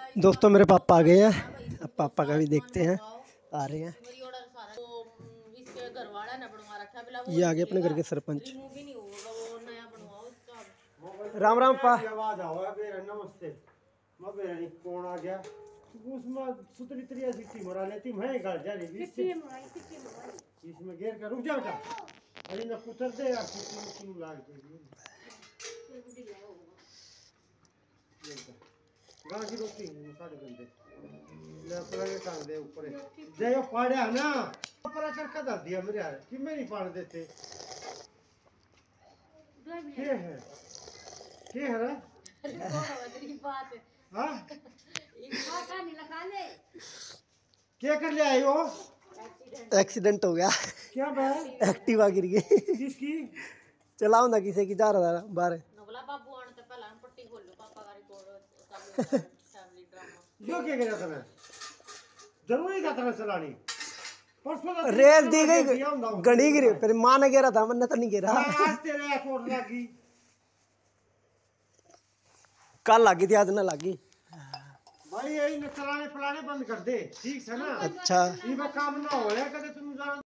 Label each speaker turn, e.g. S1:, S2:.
S1: दोस्तों मेरे पापा आ गए हैं, अब पापा का भी देखते हैं। आ रहे हैं, ये आ गए अपने घर के सरपंच। राम राम पा।
S2: आवाज आओ नमस्ते। कौन आ गया उसमें सुतरी त्रिया सिटी मरा लेती मैं घर जा रही इसमें घेर कर रुक जा बेटा। अरे ना कुतर दे यार सिटी लाग दे गांव की रोटी साढ़े बंदे ले पड़े टांग दे ऊपर जे यो पाड़या ना ऊपर करके दे दिया मेरे यार कि मैं नहीं पाड़ देते क्या है रे बात है हां नहीं लगा ले क्या कर ले आई हो।
S1: एक्सीडेंट हो गया।
S2: क्या भाई
S1: एक्टिवा गिर गई।
S2: किसकी
S1: चलाओ ना किसी की जा रहा था बाहर।
S3: बाबू आने से पहले पट्टी खोल लो पापा का रिकॉर्ड फैमिली ड्रामा
S2: यो क्या करा तने जरूरी था तने चलानी परसों
S1: रेस दी गई गड़ी गिरी फिर मां ने गिरा था मैंने तो नहीं गिरा।
S2: आज तेरे चोट लगी
S1: कल लगी थी आज ना लगी।
S2: भाई यही चलाने फलाने बंद कर दे ठीक है ना।
S1: अच्छा
S2: ये काम ना हो कदे तुम